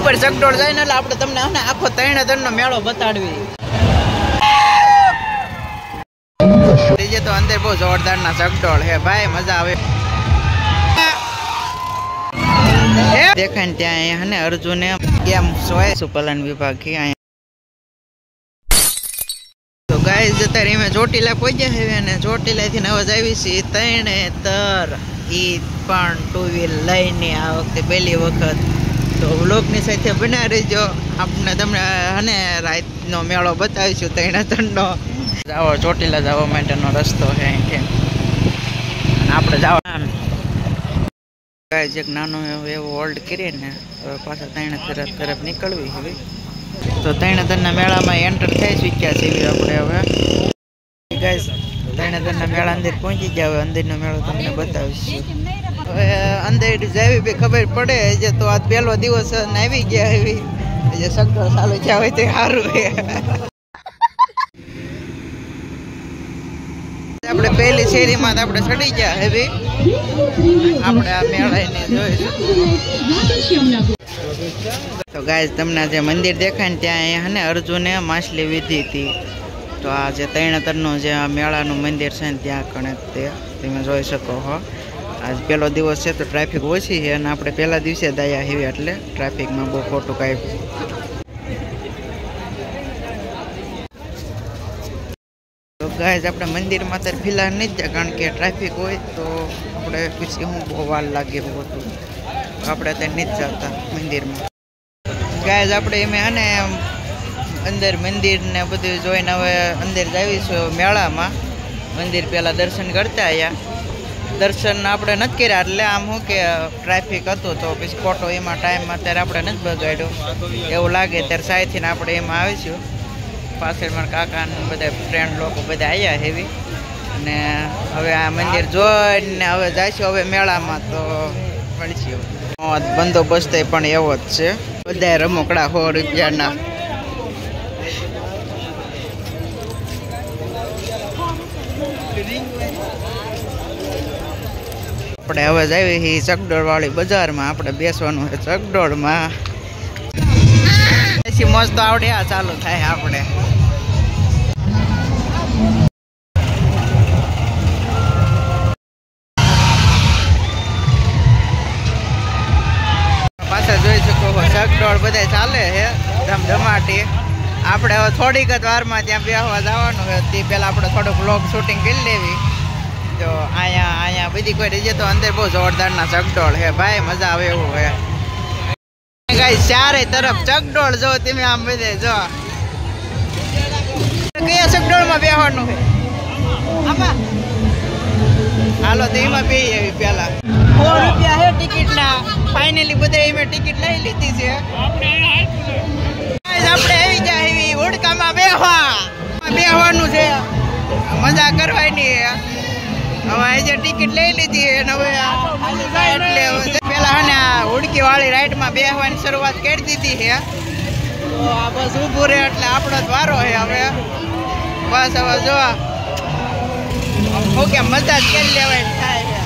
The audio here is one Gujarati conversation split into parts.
ઉપર ચકડોળ જાય ને એટલે આપણે તમને આખો ત્રણે ત્રણનો મેળો બતાડવી. ડીજે તો અંદર બહુ જોરદાર ના ચકડોળ હે ભાઈ, મજા આવે. દેખાય ને ત્યાં અહીંયા ને અર્જુને ગેમ સોય સુપલન વિભાગ થી અહીંયા. તો ગાઈસ અત્યારે અમે ચોટીલા પહોંચ્યા છે અને ચોટીલા થી અવાજ આવી છે ત્રણે તર ઈ પણ ટુ વ્હીલ લઈને આ વખતે પહેલી વખત. તો વ્લોગની સાથે બના રહેજો, આપણે તમને અને રાતનો મેળો બતાવીશું ત્રણે ત્રણનો. જાઓ ચોટીલા જવા માટેનો રસ્તો છે અહીંથી અને આપણે જવા એક નાનો એવો હોલ્ડ કરીને પાછા ત્રણે તરફ નીકળવી હવે. તો ત્રણે તરના મેળામાં એન્ટર થઈ શીખ્યા છીએ આપણે હવે. ગાઈસ ત્રણે તરના મેળા અંદર પહોંચી ગયા, હવે અંદરનો મેળો તમને બતાવીશું. હવે અંદર જેવી બી ખબર પડે જે તો આજ પહેલો દિવસ આવી ગયા એવી જે સગડો ચાલુ થયા હોય તે સારું છે. આપણે પહેલી શેરીમાં તો આપણે ચડી ગયા હેવી, આપણે આ મેળાને જોઈશું. તો ગાઈસ તમને જે મંદિર દેખાય ને ત્યાં અહીંયા ને અર્જુને માછલી વીધી હતી. તો આ જે ત્રણેતરનું જે આ મેળાનું મંદિર છે ને ત્યાં કણે તે તમે જોઈ શકો છો. આજ પહેલો દિવસ છે તો ટ્રાફિક ઓછી છે અને આપણે પહેલા દિવસે જ આવ્યા હેવી એટલે ટ્રાફિકમાં બહુ ખોટું કાંઈ. તો ગાઈસ આપણે મંદિરમાં અત્યારે ફિલહાલ નહીં જ જાય કારણ કે ટ્રાફિક હોય તો આપણે પછી હું બહુ વાર લાગે એવું હતું, આપણે અત્યારે નહીં જ જતા મંદિરમાં. ગાઈસ આપણે એમ અને અંદર મંદિર ને બધું જોઈને હવે અંદર જાવીશું મેળામાં. મંદિર પહેલાં દર્શન કરતા આવ્યા, દર્શન આપણે નથી કર્યા એટલે આમ શું કે ટ્રાફિક હતું તો પછી ખોટો એમાં ટાઈમમાં અત્યારે આપણે નથી બગાડ્યો એવું લાગે ત્યારે સાયથી આપણે એમાં આવીશું. પાછળ મારા કાકા ને બધા ફ્રેન્ડ લોકો બધા આવ્યા હેવી અને હવે આ મંદિર જોઈને હવે જઈશું હવે મેળામાં. તો મળીશું. બંદોબસ્ત પણ એવો જ છે, બધા રમકડા 100 રૂપિયાના. આપણે હવે જઈએ છીએ ચકડોળ વાળી બજારમાં, આપણે બેસવાનું છે ચકડોળમાં. પછી મસ્ત આવડે આ ચાલુ થાય આપણે. પાછા જોઈ શકો ચકડોળ બધા ચાલે છે ધમધમાટી. આપણે હવે થોડીક જ વારમાં ત્યાં બેસવા જવાનું હોય તે પહેલાં આપણે થોડુંક વ્લોગ શૂટિંગ કરી લેવી. તો અહીંયા બધી કોઈ રીજે તો અંદર બહુ જોરદારના ચકડોળ છે ભાઈ, મજા આવે એવું છે. ગાઈસ ચારે તરફ ચકડોળ જો તમે આમ બધે જો. કયા ચકડોળમાં બેસવાનું છે આમાં? હાલો તો એમાં બેસી આવી પહેલા. 100 રૂપિયા છે ટિકિટના. ફાઇનલી બધા એમાં ટિકિટ લઈ લીધી છે. આપણે આવી જાય એવી હોડકામાં બેસવાનું છે, મજા કરવાની. હવે આજે ટિકિટ લઈ લીધી અને હવે એટલે પેલા ને હુડકી વાળી રાઈડમાં બેસવાની શરૂઆત કરી દીધી છે. તો આ બસ ઊભું રહે એટલે આપણો જ વારો છે હવે. બસ હવે જો ઓકે મજા જ કરી લેવાય થાય છે.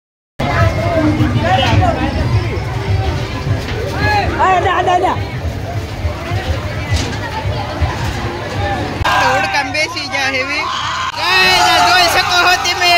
હુડકામાં બેસી જાય એવી જોઈ શકો છો તમે.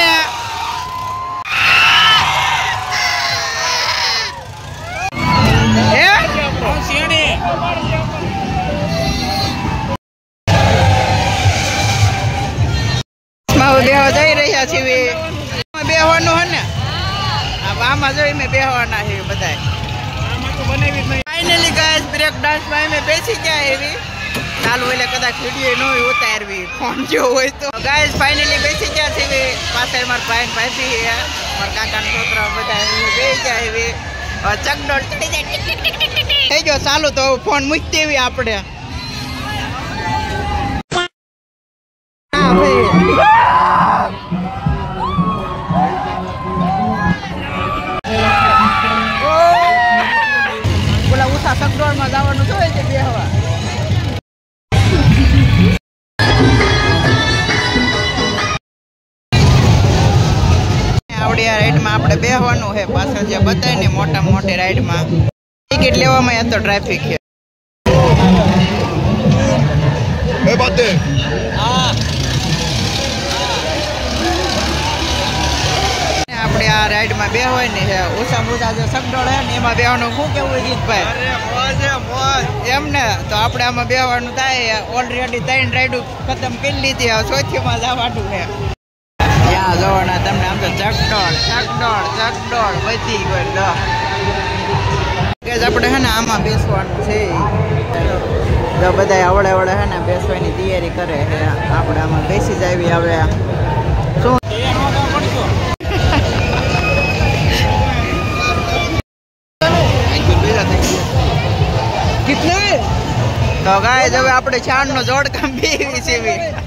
બેહવા જઈ રહ્યા છીએ, બેહવાનું હે ને આમાં જોઈ મેં બેહવાના છે બધા. ફાઇનલી ગાઈસ બ્રેક ડાન્સમાં અમે બેસી ગયા એવી ચાલુ એટલે કદાચ વિડીયો ન હોય ઉતારવી ફોન જેવો હોય તો. ગાઈસ ફાઇનલી બેસી ગયા છે પાછળ મારા ભાઈ ભાભી છે, મારા કાકાના છોકરા બધા બેસી ગયા એવી. ચકડોળ ચડી જાય થઈ ગયો ચાલુ તો ફોન મૂકી દેવી આપણે. બોલા ઉષા ચકડોળમાં જવાનું જોઈએ છે બેહવા. આવડી આ રાઈડમાં આપણે બેહવાનું છે પાછળ જે બતાય ને મોટા મોટી રાઈડમાં. ટિકિટ લેવામાં યાદ તો ટ્રાફિક છે. આપણે આ રાઈડમાં બે હોય ને ઓછામાં ઓછા જે સગડોળ હે ને એમાં બેવાનું શું કેવું જીતભાઈ? એમ ને તો આપણે આમાં બેવાનું થાય. ઓલરેડી 3 રાઈડ ખતમ કરી લીધી. હવે ચોથીમાં જવાનું છે. ત્યાં જવાના તમને આમ તો ચકડોળ બધી ગયો. આપણે હે ને આમાં બેસવાનું છે. જો બધા આવડે હે ને બેસવાની તૈયારી કરે છે. આપણે આમાં બેસી જાવી. હવે શું તો ગાઈસ હવે આપણે ચાંદનો જોડકામ બેવી છે.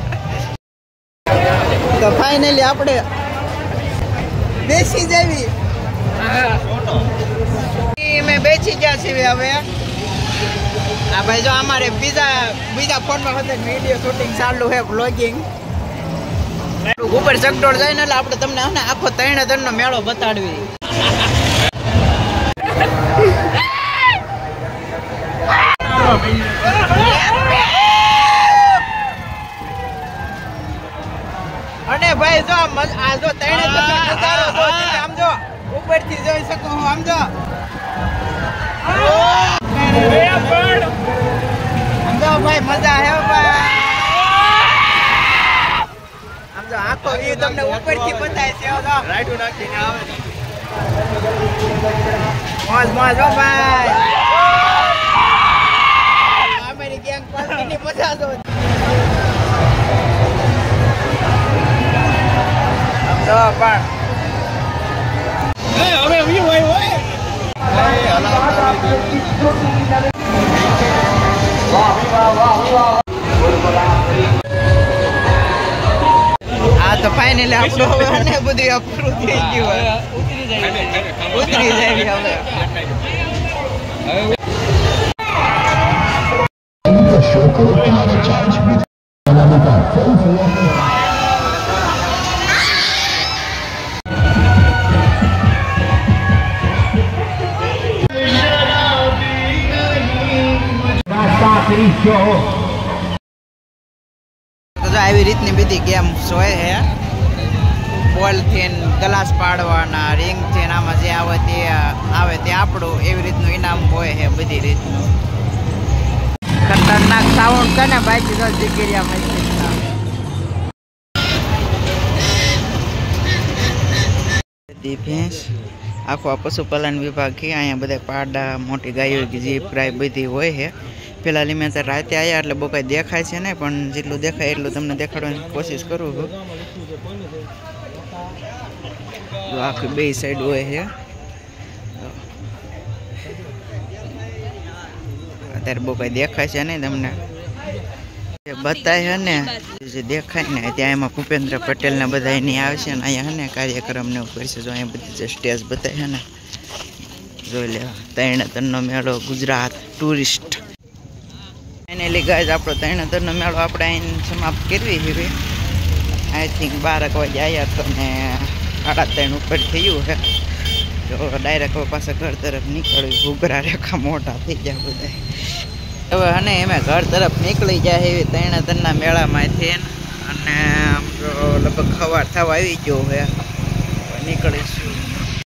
તો ફાઇનલી આપણે બેસી જાવી. મેં બેસી ગયા છીએ. હવે આ ભાઈ જો અમારે બીજા ફોનમાં વિડીયો શૂટિંગ ચાલુ છે, બ્લોગિંગ. ઉપર ચકડોળ જાય ને એટલે આપણે તમને આખો 3 નો મેળો બતાડવી. અને ભાઈ જો આ જો 3 નજારો આમ જો ઉપરથી જોઈ શકો હું. આમ જો ભાઈ મજા હે ભાઈ. આમ જો આખો વ્યૂ તમને ઉપરથી બતાય છે. રાઈડ નાખીને આવે મોજ હો ભાઈ. અમારી ગેંગ પાર્ટીની મજા જો. તો પણ હવે વ્યૂ આવ્યો તો ફાઇનલી આપણું હવે ને બધું પૂરું થઈ ગયું. ઉતરી જાય હવે. આવી રીતની બધી ગેમ્સ હોય છે. બોલથી ગ્લાસ પાડવાના, રિંગથી આમાં જે આવે તે આપણું એવી રીતનું ઇનામ હોય છે. બધી રીતનું ખતરનાક સાઉન્ડ છે ને ભાઈ. ભેંસ આખો આ પશુપાલન વિભાગ છે. અહીંયા બધા પાડા, મોટી ગાયો, જીપ, ગાય બધી હોય છે. પેલા મેં રાતે આવ્યા એટલે બહુ કંઈ દેખાય છે ને, પણ જેટલું દેખાય એટલું તમને દેખાડવાની કોશિશ કરું છું. આખી 2 સાઈડ હોય છે. અત્યારે બહુ કંઈ દેખાય છે નહીં તમને. જે બતાય છે ને જે દેખાય ને ત્યાં એમાં ભૂપેન્દ્ર પટેલ ને બધા એની આવશે ને અહીંયા છે ને કાર્યક્રમ ને ઉપર છે. જો અહીંયા બધી જે સ્ટેજ બતાય છે ને જોઈ લે. 3 નો મેળો ગુજરાત ટુરિસ્ટ. ફાઇનલી ગાઈઝ આપણો 3 નો મેળો આપણે અહીં સમાપ્ત કરવી છે. આઈ થિંક 12 વાગે આવ્યા તો ને 3:30 ઉપર થયું છે. તો ડાયરેક્ટ હવે પાછા ઘર તરફ નીકળ્યું. ઘૂઘરા રેખા મોટા થઈ ગયા બધા. હવે અને એમાં ઘર તરફ નીકળી જાય એવી 3 ના મેળામાંથી. અને લગભગ સવાર થવા આવી ગયો હવે નીકળીશું.